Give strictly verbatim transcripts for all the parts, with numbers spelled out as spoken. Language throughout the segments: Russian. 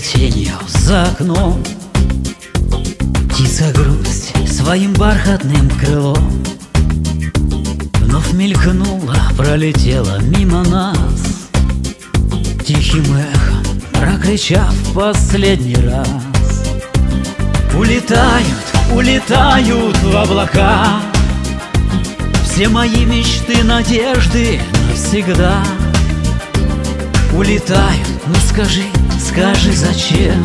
тенью за окном. Птица грусть своим бархатным крылом вновь мелькнула, пролетела мимо нас, тихим эхом прокричав последний раз. Улетают, улетают в облака все мои мечты, надежды навсегда. Улетают, ну скажи, скажи зачем?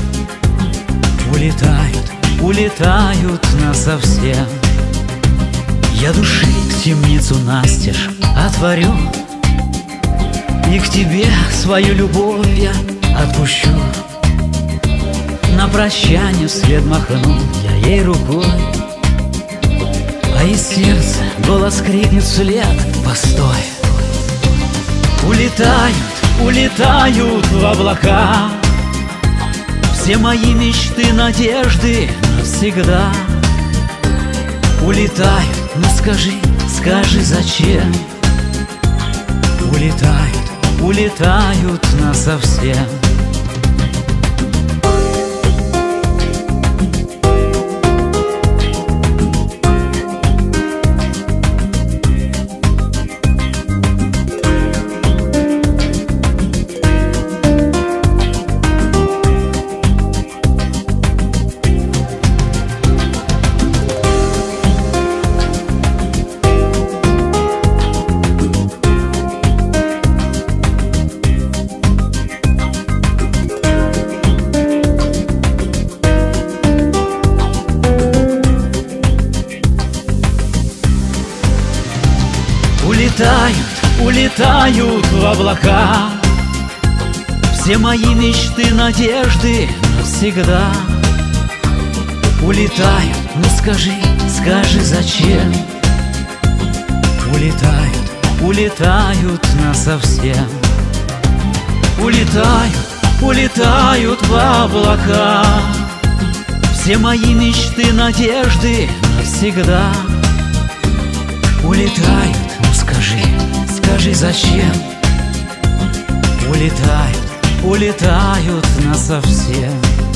Улетают, улетают насовсем. Я души в темницу настежь отворю, и к тебе свою любовь я отпущу. На прощанье вслед махну я ей рукой, а из сердца голос крикнет вслед: постой. Улетают, улетают в облака все мои мечты, надежды навсегда. Улетают, ну скажи, скажи зачем? Улетают, улетают насовсем. Улетают, улетают в облака все мои мечты, надежды навсегда. Улетают, ну скажи, скажи зачем? Улетают, улетают насовсем. Улетают, улетают в облака все мои мечты, надежды навсегда. Улетают, ну скажи, скажи зачем? Улетают, улетают насовсем.